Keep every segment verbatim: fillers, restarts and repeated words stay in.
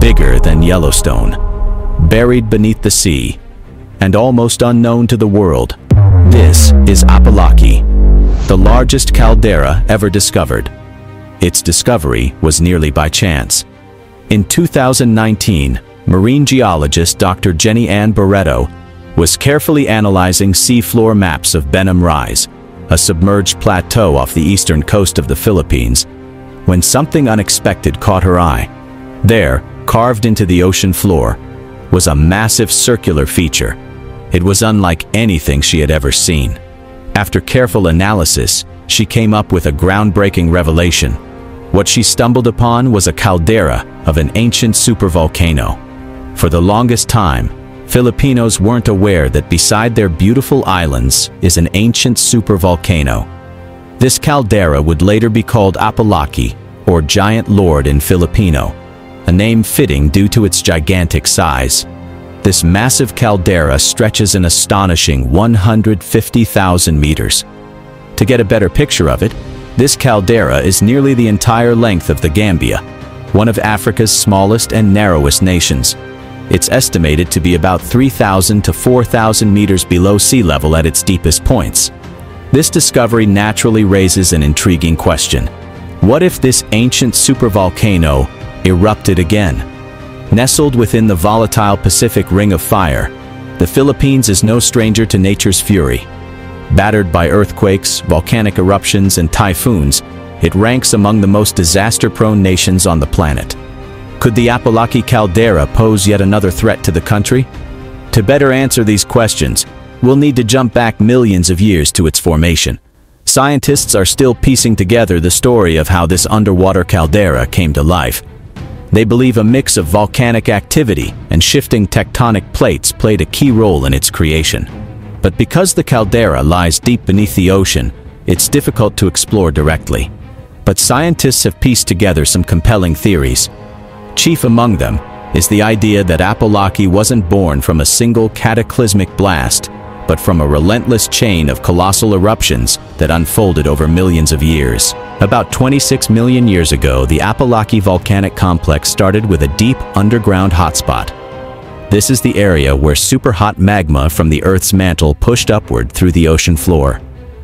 bigger than Yellowstone, buried beneath the sea, and almost unknown to the world. This is Apolaki, the largest caldera ever discovered. Its discovery was nearly by chance. In two thousand nineteen, marine geologist Doctor Jenny Ann Barreto was carefully analyzing seafloor maps of Benham Rise, a submerged plateau off the eastern coast of the Philippines, when something unexpected caught her eye. There, carved into the ocean floor, was a massive circular feature. It was unlike anything she had ever seen. After careful analysis, she came up with a groundbreaking revelation. What she stumbled upon was a caldera of an ancient supervolcano. For the longest time, Filipinos weren't aware that beside their beautiful islands is an ancient supervolcano. This caldera would later be called Apolaki, or Giant Lord in Filipino, a name fitting due to its gigantic size. This massive caldera stretches an astonishing one hundred fifty thousand meters. To get a better picture of it, this caldera is nearly the entire length of the Gambia, one of Africa's smallest and narrowest nations. It's estimated to be about three thousand to four thousand meters below sea level at its deepest points. This discovery naturally raises an intriguing question. What if this ancient supervolcano erupted again? Nestled within the volatile Pacific Ring of Fire, the Philippines is no stranger to nature's fury. Battered by earthquakes, volcanic eruptions, and typhoons, it ranks among the most disaster-prone nations on the planet. Could the Apolaki Caldera pose yet another threat to the country? To better answer these questions, we'll need to jump back millions of years to its formation. Scientists are still piecing together the story of how this underwater caldera came to life. They believe a mix of volcanic activity and shifting tectonic plates played a key role in its creation. But because the caldera lies deep beneath the ocean, it's difficult to explore directly. But scientists have pieced together some compelling theories. Chief among them is the idea that Apolaki wasn't born from a single cataclysmic blast, but from a relentless chain of colossal eruptions that unfolded over millions of years. About twenty-six million years ago, the Apolaki volcanic complex started with a deep underground hotspot. This is the area where superhot magma from the Earth's mantle pushed upward through the ocean floor.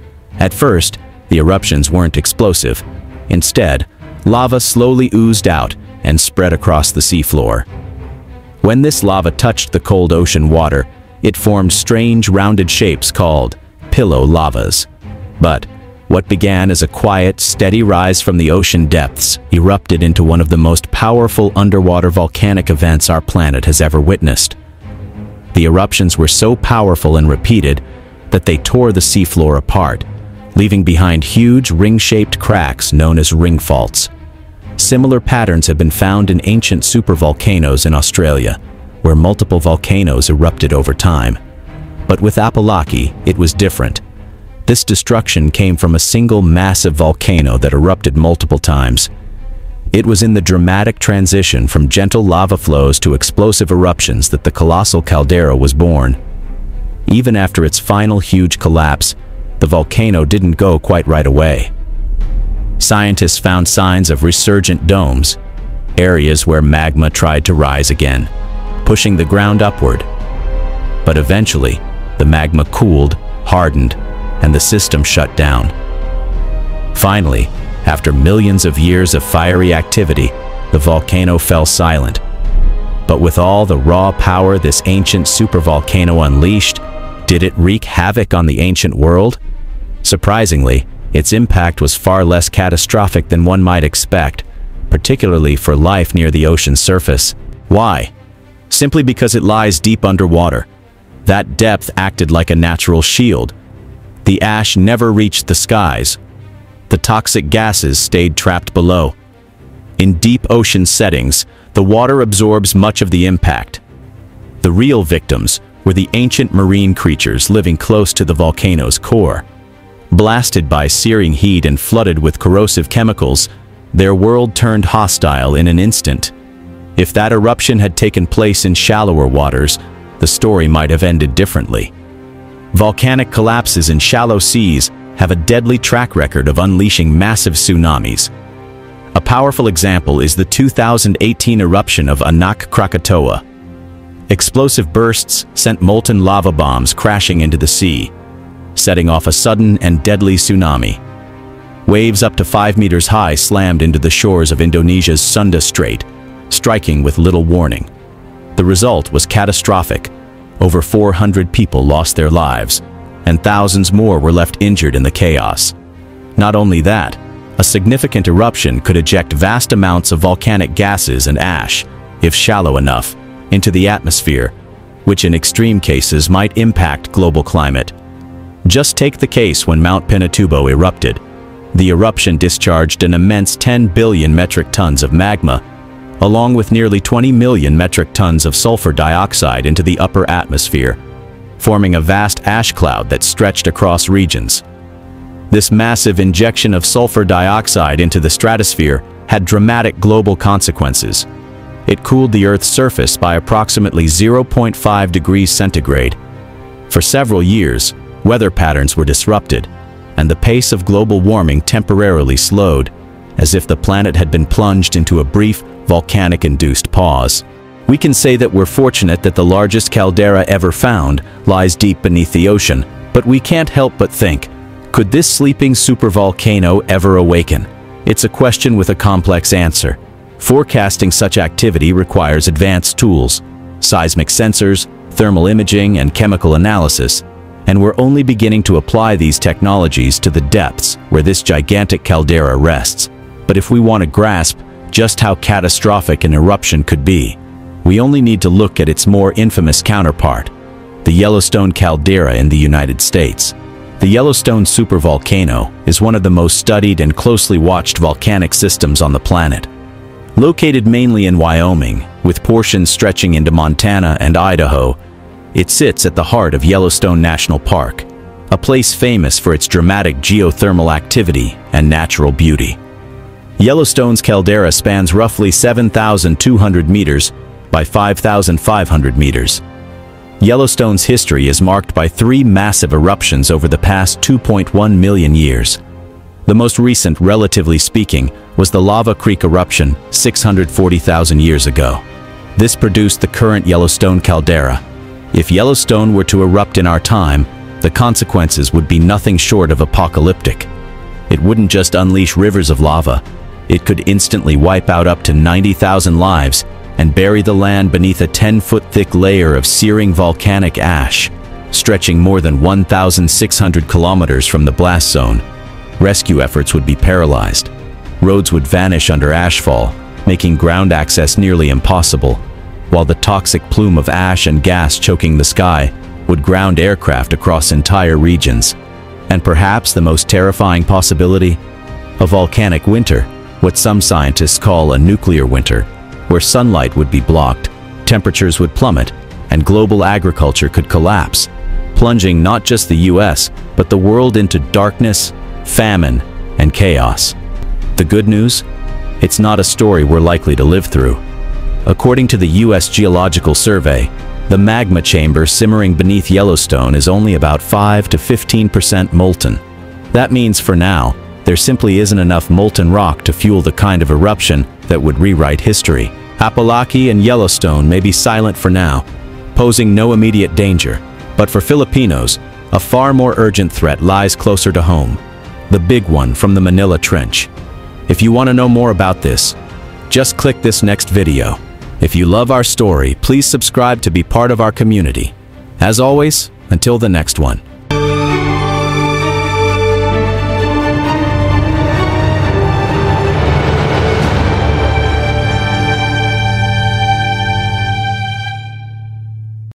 At first, the eruptions weren't explosive. Instead, lava slowly oozed out and spread across the seafloor. When this lava touched the cold ocean water, it formed strange rounded shapes called pillow lavas. But what began as a quiet, steady rise from the ocean depths erupted into one of the most powerful underwater volcanic events our planet has ever witnessed. The eruptions were so powerful and repeated that they tore the seafloor apart, leaving behind huge ring-shaped cracks known as ring faults. Similar patterns have been found in ancient supervolcanoes in Australia, where multiple volcanoes erupted over time. But with Apolaki, it was different. This destruction came from a single massive volcano that erupted multiple times. It was in the dramatic transition from gentle lava flows to explosive eruptions that the colossal caldera was born. Even after its final huge collapse, the volcano didn't go quite right away. Scientists found signs of resurgent domes, areas where magma tried to rise again, pushing the ground upward. But eventually, the magma cooled, hardened, and the system shut down. Finally, after millions of years of fiery activity, the volcano fell silent. But with all the raw power this ancient supervolcano unleashed, did it wreak havoc on the ancient world? Surprisingly, its impact was far less catastrophic than one might expect, particularly for life near the ocean's surface. Why? Simply because it lies deep underwater. That depth acted like a natural shield. The ash never reached the skies. The toxic gases stayed trapped below. In deep ocean settings, the water absorbs much of the impact. The real victims were the ancient marine creatures living close to the volcano's core. Blasted by searing heat and flooded with corrosive chemicals, their world turned hostile in an instant. If that eruption had taken place in shallower waters, the story might have ended differently. Volcanic collapses in shallow seas have a deadly track record of unleashing massive tsunamis. A powerful example is the two thousand eighteen eruption of Anak Krakatoa. Explosive bursts sent molten lava bombs crashing into the sea, setting off a sudden and deadly tsunami. Waves up to five meters high slammed into the shores of Indonesia's Sunda Strait, striking with little warning. The result was catastrophic. Over four hundred people lost their lives, and thousands more were left injured in the chaos. Not only that, a significant eruption could eject vast amounts of volcanic gases and ash, if shallow enough, into the atmosphere, which in extreme cases might impact global climate. Just take the case when Mount Pinatubo erupted. The eruption discharged an immense ten billion metric tons of magma, along with nearly twenty million metric tons of sulfur dioxide into the upper atmosphere, forming a vast ash cloud that stretched across regions. This massive injection of sulfur dioxide into the stratosphere had dramatic global consequences. It cooled the Earth's surface by approximately zero point five degrees centigrade. For several years, weather patterns were disrupted, and the pace of global warming temporarily slowed, as if the planet had been plunged into a brief, volcanic-induced pause. We can say that we're fortunate that the largest caldera ever found lies deep beneath the ocean, but we can't help but think, could this sleeping supervolcano ever awaken? It's a question with a complex answer. Forecasting such activity requires advanced tools, seismic sensors, thermal imaging, and chemical analysis, and we're only beginning to apply these technologies to the depths where this gigantic caldera rests. But if we want to grasp just how catastrophic an eruption could be, we only need to look at its more infamous counterpart, the Yellowstone caldera in the United States. The Yellowstone supervolcano is one of the most studied and closely watched volcanic systems on the planet. Located mainly in Wyoming, with portions stretching into Montana and Idaho, it sits at the heart of Yellowstone National Park, a place famous for its dramatic geothermal activity and natural beauty. Yellowstone's caldera spans roughly seven thousand two hundred meters by five thousand five hundred meters. Yellowstone's history is marked by three massive eruptions over the past two point one million years. The most recent, relatively speaking, was the Lava Creek eruption six hundred forty thousand years ago. This produced the current Yellowstone caldera. If Yellowstone were to erupt in our time, the consequences would be nothing short of apocalyptic. It wouldn't just unleash rivers of lava, it could instantly wipe out up to ninety thousand lives and bury the land beneath a ten-foot thick layer of searing volcanic ash, stretching more than one thousand six hundred kilometers from the blast zone. Rescue efforts would be paralyzed. Roads would vanish under ashfall, making ground access nearly impossible, while the toxic plume of ash and gas choking the sky would ground aircraft across entire regions. And perhaps the most terrifying possibility? A volcanic winter, what some scientists call a nuclear winter, where sunlight would be blocked, temperatures would plummet, and global agriculture could collapse, plunging not just the U S, but the world into darkness, famine, and chaos. The good news? It's not a story we're likely to live through. According to the U S Geological Survey, the magma chamber simmering beneath Yellowstone is only about five to fifteen percent molten. That means for now, there simply isn't enough molten rock to fuel the kind of eruption that would rewrite history. Apolaki and Yellowstone may be silent for now, posing no immediate danger, but for Filipinos, a far more urgent threat lies closer to home, the big one from the Manila Trench. If you want to know more about this, just click this next video. If you love our story, please subscribe to be part of our community. As always, until the next one.